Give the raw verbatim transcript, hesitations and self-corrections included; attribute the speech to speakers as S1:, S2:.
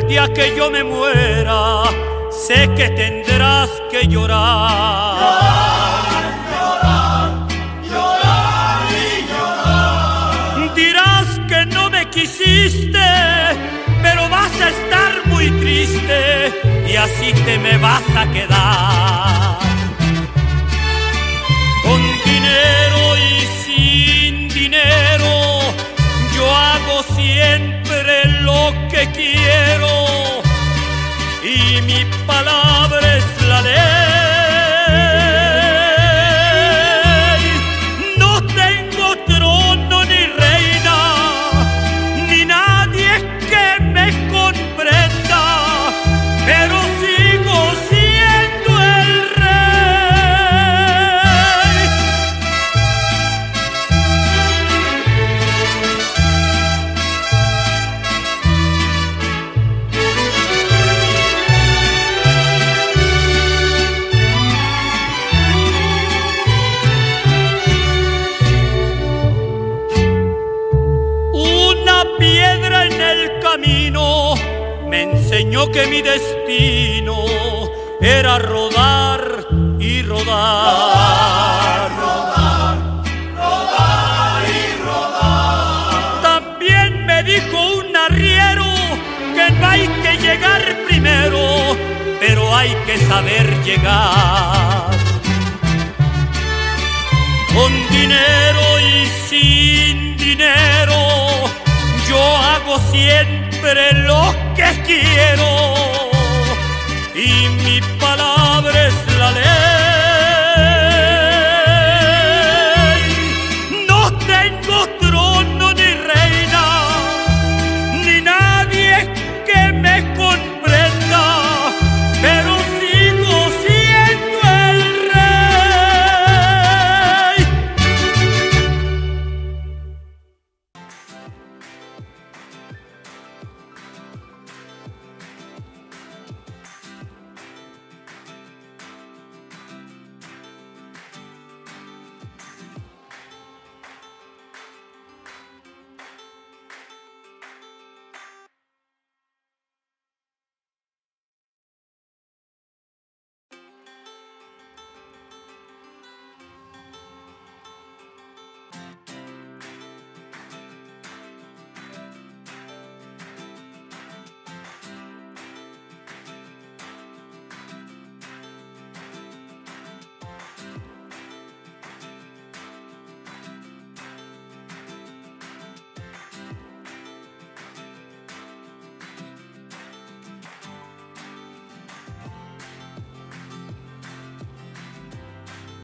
S1: día que yo me muera, sé que tendrás que llorar.
S2: Llorar, llorar, llorar y llorar.
S1: Dirás que no me quisiste, pero vas a estar muy triste y así te me vas a quedar. Con dinero y sin dinero, yo hago siempre lo que quiero y mi palabra es la ley. No tengo trono ni reina, ni nadie que me comprenda, pero sigo siendo el rey. Una piedra en el camino me enseñó que mi destino era rodar y rodar.
S2: Rodar, rodar y rodar.
S1: También me dijo un arriero que no hay que llegar primero, pero hay que saber llegar. Con dinero y sin dinero, yo hago siempre lo que quiero y mi